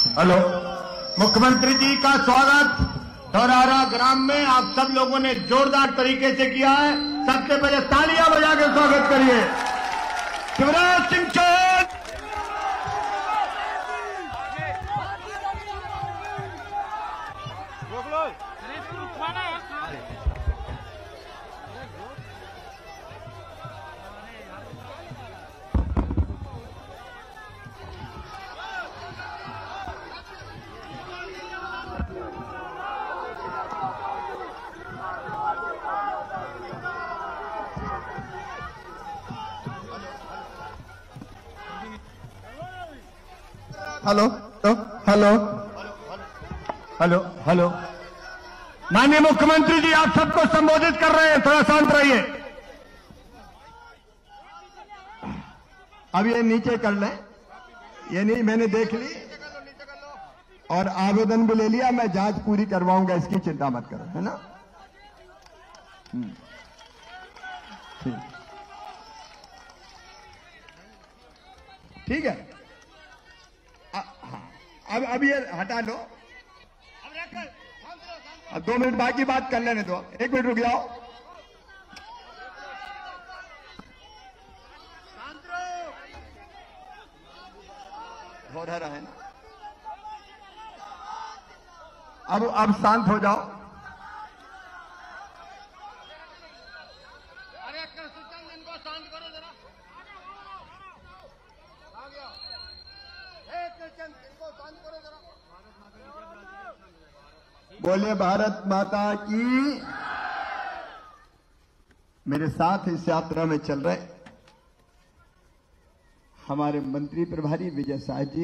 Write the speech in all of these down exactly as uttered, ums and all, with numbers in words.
Hello, मुख्यमंत्री जी का स्वागत धौरहरा ग्राम में आप सब लोगों ने जोरदार तरीके से किया है। सबसे पहले तालियां बजा के स्वागत करिए Shivraj Singh Chouhan. Hello hello hello hello माननीय मुख्यमंत्री जी आप सबको संबोधित कर रहे हैं, थोड़ा शांत रहिए। अब ये नीचे कर लें, ये नहीं मैंने देख ली और आवेदन भी ले लिया, मैं जांच पूरी करवाऊंगा, इसकी चिंता मत करो, है ना। ठीक ठीक है। अब अब ये हटा लो, अब दो मिनट बाकी बात कर लेने दो, एक मिनट रुक जाओ। हो रहा है ना, अब अब शांत हो जाओ। अरे कृष्णचंद इनको शांत करो जरा। आ गया कृष्णचंद, इनको शांत करो जरा। बोले भारत माता की। मेरे साथ इस यात्रा में चल रहे हमारे मंत्री प्रभारी विजय शाह जी,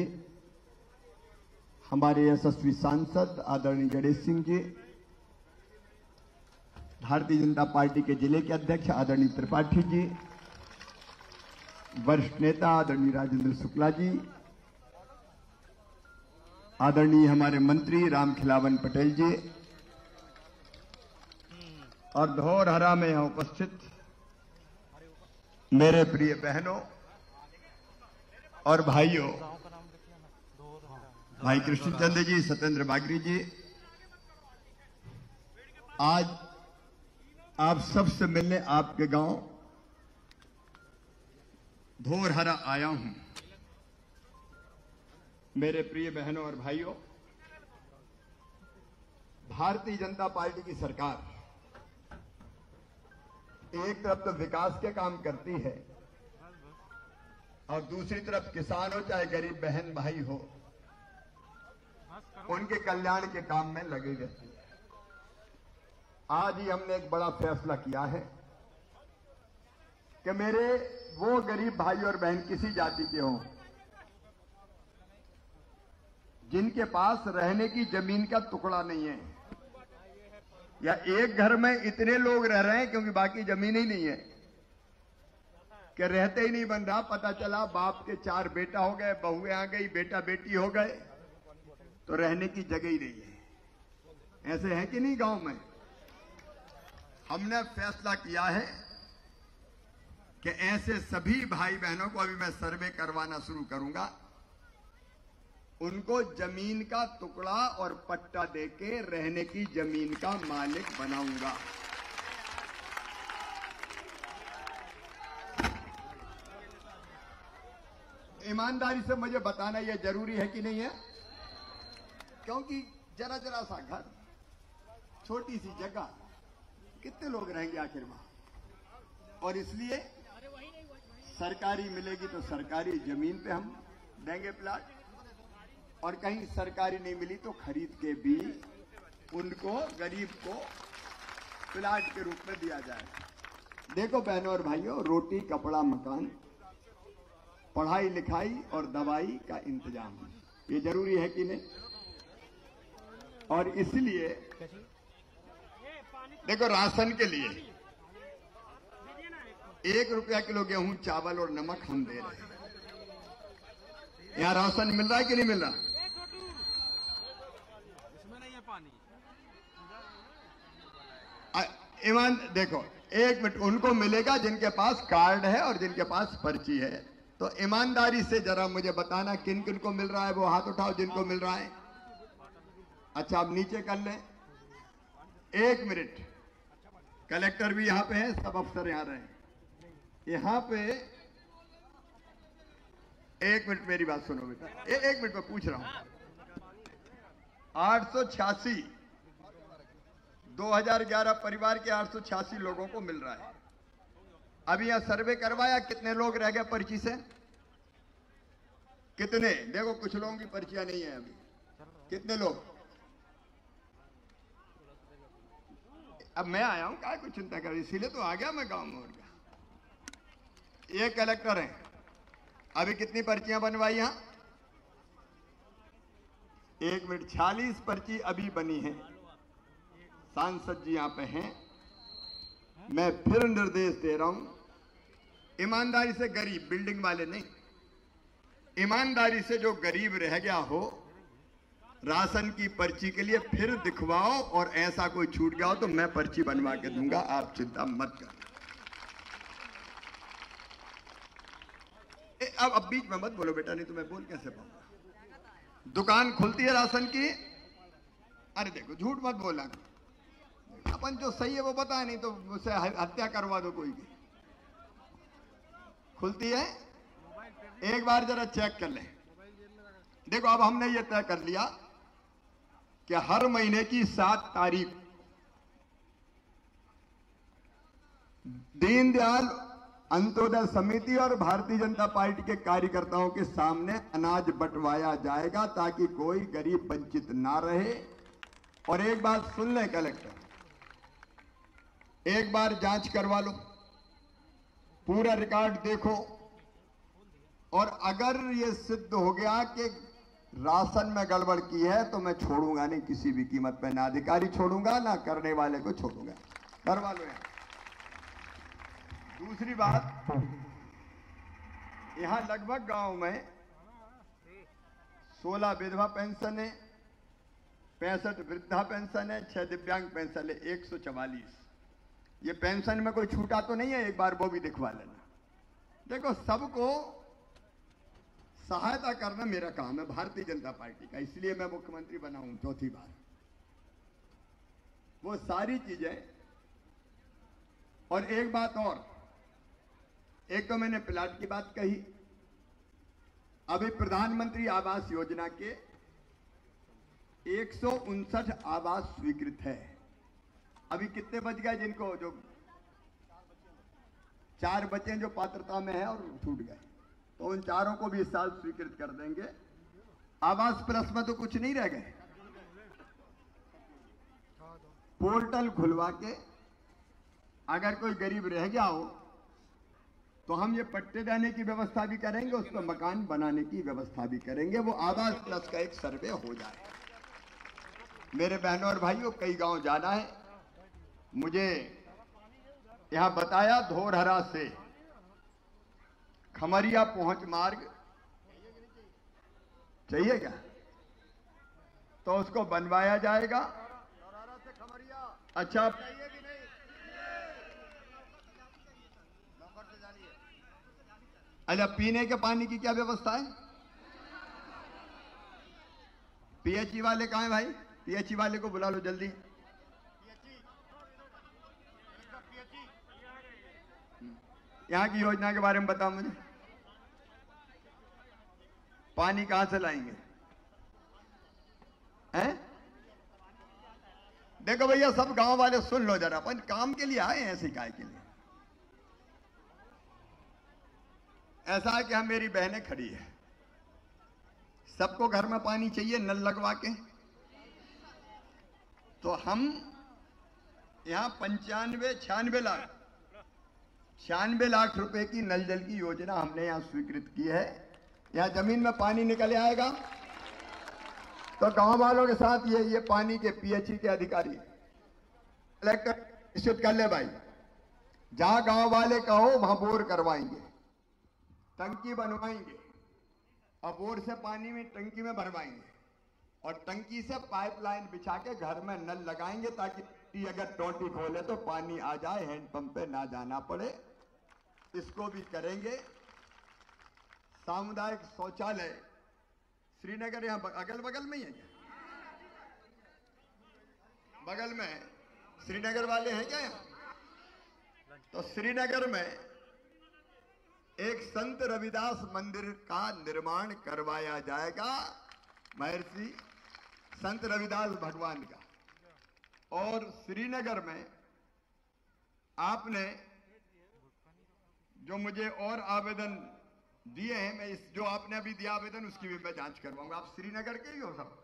हमारे यशस्वी सांसद आदरणीय गणेश सिंह जी, भारतीय जनता पार्टी के जिले के अध्यक्ष आदरणीय त्रिपाठी जी, वरिष्ठ नेता आदरणीय राजेंद्र शुक्ला जी, आदरणीय हमारे मंत्री राम खिलावन पटेल जी और धौरहरा में यहां उपस्थित मेरे प्रिय बहनों और भाइयों, भाई कृष्णचंद जी, सत्येंद्र बागरी जी, आज आप सबसे मिलने आपके गांव धौरहरा आया हूं। मेरे प्रिय बहनों और भाइयों, भारतीय जनता पार्टी की सरकार एक तरफ तो विकास के काम करती है और दूसरी तरफ किसान हो चाहे गरीब बहन भाई हो, उनके कल्याण के काम में लगे रहती है। आज ही हमने एक बड़ा फैसला किया है कि मेरे वो गरीब भाई और बहन किसी जाति के हों जिनके पास रहने की जमीन का टुकड़ा नहीं है, या एक घर में इतने लोग रह रहे हैं क्योंकि बाकी जमीन ही नहीं है कि रहते ही नहीं बन रहा, पता चला बाप के चार बेटा हो गए, बहुएं आ गई, बेटा बेटी हो गए, तो रहने की जगह ही नहीं है। ऐसे है कि नहीं गांव में। हमने फैसला किया है कि ऐसे सभी भाई बहनों को, अभी मैं सर्वे करवाना शुरू करूंगा, उनको जमीन का टुकड़ा और पट्टा देके रहने की जमीन का मालिक बनाऊंगा। ईमानदारी से मुझे बताना यह जरूरी है कि नहीं है, क्योंकि जरा जरा सा घर, छोटी सी जगह, कितने लोग रहेंगे आखिर वहां। और इसलिए सरकारी मिलेगी तो सरकारी जमीन पे हम देंगे प्लाट, और कहीं सरकारी नहीं मिली तो खरीद के भी उनको, गरीब को प्लाट के रूप में दिया जाए। देखो बहनों और भाइयों, रोटी कपड़ा मकान, पढ़ाई लिखाई और दवाई का इंतजाम, ये जरूरी है कि नहीं। और इसलिए देखो, राशन के लिए एक रुपया किलो गेहूं, चावल और नमक हम दे रहे हैं। यहां राशन मिल रहा है कि नहीं मिल रहा। ईमान देखो, एक मिनट, उनको मिलेगा जिनके पास कार्ड है और जिनके पास पर्ची है। तो ईमानदारी से जरा मुझे बताना किन किन को मिल रहा है, वो हाथ उठाओ जिनको मिल रहा है। अच्छा, अब नीचे कर लें। एक मिनट, कलेक्टर भी यहां पे हैं, सब अफसर यहां रहे। यहां पे एक मिनट मेरी बात सुनो बेटा, ए, एक मिनट में पूछ रहा हूं। आठ सौ छियासी दो हजार ग्यारह परिवार के आठ सौ छियासी लोगों को मिल रहा है। अभी यहां सर्वे करवाया, कितने लोग रह गए पर्ची से? कितने? देखो कुछ लोगों की पर्चियां नहीं है अभी। कितने लोग? अब मैं आया हूं, क्या कुछ चिंता कर, इसीलिए तो आ गया मैं गांव में। और क्या, ये कलेक्टर हैं। अभी कितनी पर्चियां बनवाई यहां? एक मिनट, छियालीस पर्ची अभी बनी है। सांसद जी यहां पे हैं। मैं फिर निर्देश दे रहा हूं, ईमानदारी से गरीब, बिल्डिंग वाले नहीं, ईमानदारी से जो गरीब रह गया हो राशन की पर्ची के लिए फिर दिखवाओ, और ऐसा कोई छूट गया हो तो मैं पर्ची बनवा के दूंगा, आप चिंता मत करना। अब अब बीच में मत बोलो बेटा, नहीं तो मैं बोल कैसे पाऊंगा। दुकान खुलती है राशन की, अरे देखो झूठ मत बोलना, अपन जो सही है वो बताए, नहीं तो मुझसे हत्या करवा दो कोई की। खुलती है, एक बार जरा चेक कर लें। देखो अब हमने ये तय कर लिया कि हर महीने की सात तारीख दीनदयाल अंत्योदय समिति और भारतीय जनता पार्टी के कार्यकर्ताओं के सामने अनाज बंटवाया जाएगा, ताकि कोई गरीब वंचित ना रहे। और एक बात सुन लें कलेक्टर, एक बार जांच करवा लो, पूरा रिकॉर्ड देखो, और अगर ये सिद्ध हो गया कि राशन में गड़बड़ की है तो मैं छोड़ूंगा नहीं किसी भी कीमत पे, ना अधिकारी छोड़ूंगा ना करने वाले को छोड़ूंगा। करवा लो यार। दूसरी बात, यहां लगभग गांव में सोलह विधवा पेंशन है, पैंसठ वृद्धा पेंशन है, छह दिव्यांग पेंशन है, एक सौ चवालीस। ये पेंशन में कोई छूटा तो नहीं है? एक बार वो भी दिखवा लेना। देखो, सबको सहायता करना मेरा काम है, भारतीय जनता पार्टी का, इसलिए मैं मुख्यमंत्री बना हूं चौथी बार। वो सारी चीजें, और एक बात और, एक तो मैंने प्लाट की बात कही, अभी प्रधानमंत्री आवास योजना के एक सौ उनसठ आवास स्वीकृत है। अभी कितने बच गए जिनको, जो चार बचे जो पात्रता में है और छूट गए, तो उन चारों को भी इस साल स्वीकृत कर देंगे। आवास प्लस में तो कुछ नहीं रह गए। पोर्टल खुलवा के अगर कोई गरीब रह गया हो तो हम ये पट्टे देने की व्यवस्था भी करेंगे, उसको मकान बनाने की व्यवस्था भी करेंगे। वो आवास प्लस का एक सर्वे हो जाए। मेरे बहनों और भाइयों, कई गांव जाना है। मुझे यहां बताया धोरहरा से खमरिया पहुंच मार्ग चाहिए क्या, तो उसको बनवाया जाएगा। अच्छा, अच्छा, पीने के पानी की क्या व्यवस्था है? पीएचई वाले कहां हैं भाई? पीएचई वाले को बुला लो जल्दी। यहां की योजना के बारे में बताओ मुझे। पानी कहां से लाएंगे? हैं? देखो भैया, सब गांव वाले सुन लो जरा, अपन काम के लिए आए हैं, शिकायत के लिए। ऐसा है कि हम, मेरी बहनें खड़ी है, सबको घर में पानी चाहिए नल लगवा के, तो हम यहां पंचानवे छियानवे लाख छियानवे लाख रुपए की नल जल की योजना हमने यहां स्वीकृत की है। यहां जमीन में पानी निकल आएगा, तो गांव वालों के साथ ये ये पानी के पीएचई के अधिकारी कलेक्टर निश्चित कर ले भाई, जहां गांव वाले कहो वहां बोर करवाएंगे, टंकी बनवाएंगे, और बोर से पानी में टंकी में भरवाएंगे, और टंकी से पाइपलाइन बिछा के घर में नल लगाएंगे, ताकि अगर टोटी खोले तो पानी आ जाए, हैंडपंप पे ना जाना पड़े। इसको भी करेंगे। सामुदायिक शौचालय श्रीनगर यहां अगल बगल में ही है क्या? बगल में श्रीनगर वाले हैं क्या यहाँ? तो श्रीनगर में एक संत रविदास मंदिर का निर्माण करवाया जाएगा, महर्षि संत रविदास भगवान का। और श्रीनगर में आपने जो मुझे और आवेदन दिए हैं, मैं इस जो आपने अभी दिया आवेदन उसकी भी मैं जांच करवाऊंगा। आप श्रीनगर के ही हो सब,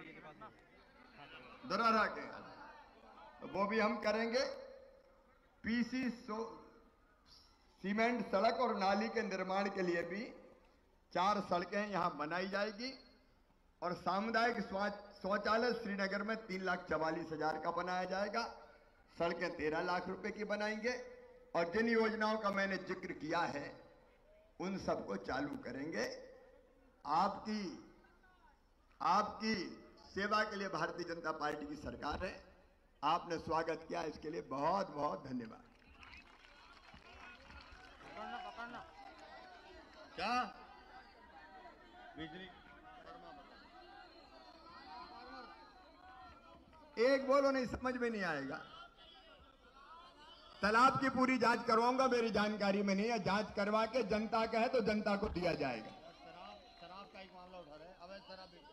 दरारा के, तो वो भी हम करेंगे। पीसी सो सीमेंट सड़क और नाली के निर्माण के लिए भी चार सड़कें यहां बनाई जाएगी। और सामुदायिक शौचालय श्रीनगर में तीन लाख चवालीस हजार का बनाया जाएगा, सड़कें तेरह लाख रुपए की बनाएंगे। और जिन योजनाओं का मैंने जिक्र किया है उन सबको चालू करेंगे। आपकी आपकी सेवा के लिए भारतीय जनता पार्टी की सरकार है। आपने स्वागत किया, इसके लिए बहुत बहुत धन्यवाद। पकड़ना पकड़ना क्या बिजली एक बोलो नहीं, समझ में नहीं आएगा। तालाब की पूरी जांच करवाऊंगा, मेरी जानकारी में नहीं है। जांच करवा के जनता का है तो जनता को दिया जाएगा। शराब शराब का एक मामला उठा रहे, अवैध शराब भी।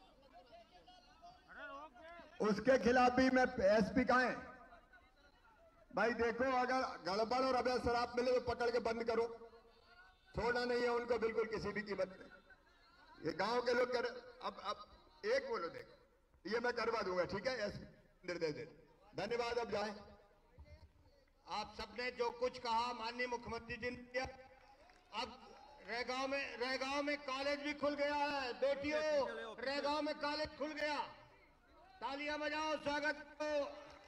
उसके खिलाफ भी मैं एसपी कहा है भाई, देखो अगर गड़बड़ और अवैध शराब मिले तो पकड़ के बंद करो, छोड़ना नहीं है उनको बिल्कुल किसी भी कीमत पे। ये गांव के लोग कर अब अब एक बोलो, देखो ये मैं करवा दूंगा, ठीक है? एसपी निर्देश दे, धन्यवाद। अब जाए। आप सबने जो कुछ कहा माननीय मुख्यमंत्री जी ने किया। अब रेगांव में रेगांव में कॉलेज भी खुल गया है बेटियों, रेगांव में कॉलेज खुल गया। तालियां बजाओ, स्वागत करो।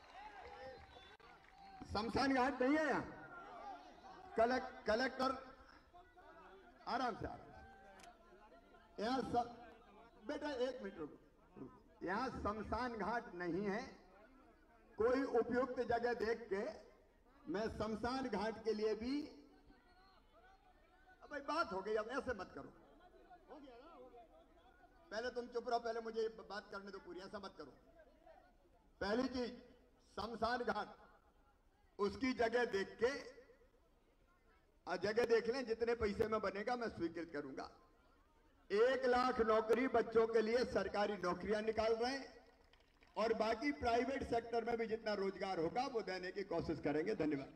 शमशान घाट नहीं है यहाँ। कलेक्ट कलेक्टर आराम से आराम से यहाँ सब बेटा एक मिनट रुको रुको। यहाँ शमशान घाट नहीं है। कोई उपयुक्त जगह देख के मैं शमशान घाट के लिए भी, अब भाई बात हो गई, अब ऐसे मत करो। हो गया ना, हो गया। पहले तुम चुप रहो, पहले मुझे बात करने दो पूरी, ऐसा मत करो। पहली चीज, शमशान घाट उसकी जगह देख के, जगह देख लें, जितने पैसे में बनेगा मैं स्वीकृत करूंगा। एक लाख नौकरी बच्चों के लिए सरकारी नौकरियां निकाल रहे हैं और बाकी प्राइवेट सेक्टर में भी जितना रोजगार होगा वो देने की कोशिश करेंगे। धन्यवाद।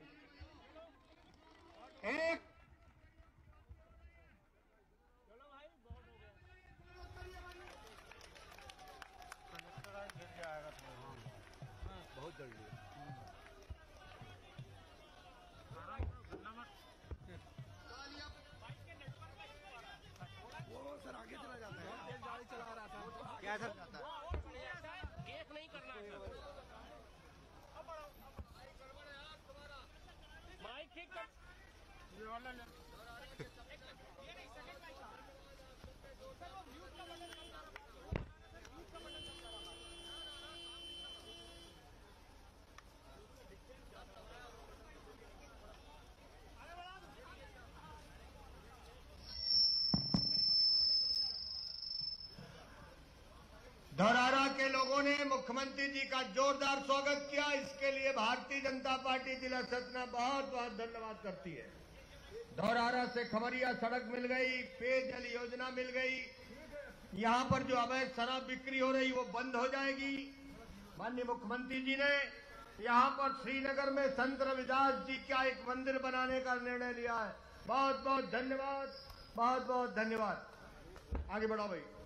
एक बहुत जल्दी है। वो सर आगे चला जाता है, गाड़ी चला रहा था क्या सर जाता है, एक नहीं करना है माइक ठीक कर। धौरारा के लोगों ने मुख्यमंत्री जी का जोरदार स्वागत किया। इसके लिए भारतीय जनता पार्टी जिला सतना बहुत बहुत धन्यवाद करती है। धौरारा से खमरिया सड़क मिल गई, पेयजल योजना मिल गई। यहां पर जो अवैध शराब बिक्री हो रही वो बंद हो जाएगी। माननीय मुख्यमंत्री जी ने यहां पर श्रीनगर में संत रविदास जी का एक मंदिर बनाने का निर्णय लिया है। बहुत बहुत धन्यवाद, बहुत बहुत धन्यवाद। आगे बढ़ो भाई।